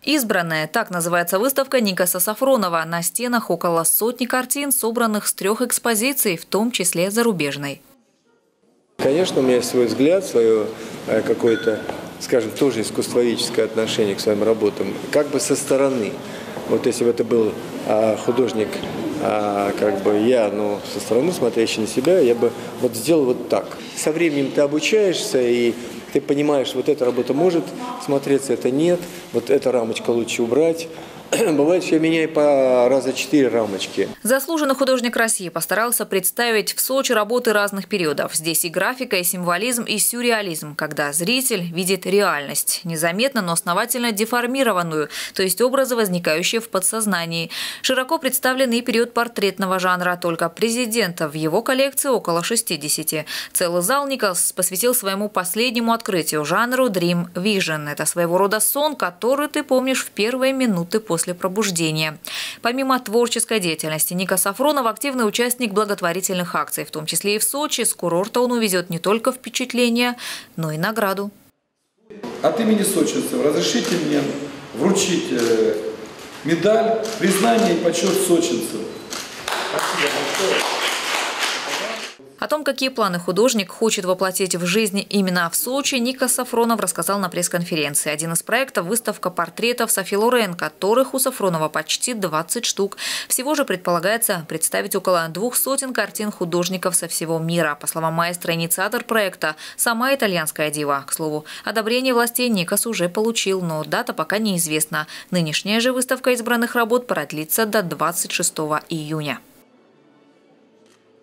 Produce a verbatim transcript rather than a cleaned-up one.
Избранная – так называется выставка Никаса Сафронова. На стенах около сотни картин, собранных с трех экспозиций, в том числе зарубежной. Конечно, у меня есть свой взгляд, свое какое-то, скажем, тоже искусствоведческое отношение к своим работам, как бы со стороны. Вот если бы это был а, художник, а, как бы я, ну, со стороны смотрящий на себя, я бы вот сделал вот так. Со временем ты обучаешься, и ты понимаешь, вот эта работа может смотреться, это нет, вот эта рамочка лучше убрать. Бывает, что я меняю по раза четыре рамочки. Заслуженный художник России постарался представить в Сочи работы разных периодов. Здесь и графика, и символизм, и сюрреализм, когда зритель видит реальность, незаметно, но основательно деформированную, то есть образы, возникающие в подсознании. Широко представлен и период портретного жанра, только президента в его коллекции около шестидесяти. Целый зал Никас посвятил своему последнему открытию – жанру Dream Vision. Это своего рода сон, который ты помнишь в первые минуты после после пробуждения. Помимо творческой деятельности, Никас Сафронов – активный участник благотворительных акций, в том числе и в Сочи. С курорта он увезет не только впечатления, но и награду. От имени сочинцев разрешите мне вручить медаль признания и почет сочинцев. Спасибо большое. О том, какие планы художник хочет воплотить в жизнь именно в Сочи, Никас Сафронов рассказал на пресс-конференции. Один из проектов – выставка портретов Софи Лорен, которых у Сафронова почти двадцать штук. Всего же предполагается представить около двух сотен картин художников со всего мира. По словам маэстро, инициатор проекта – сама итальянская дива. К слову, одобрение властей Никас уже получил, но дата пока неизвестна. Нынешняя же выставка избранных работ продлится до двадцать шестого июня.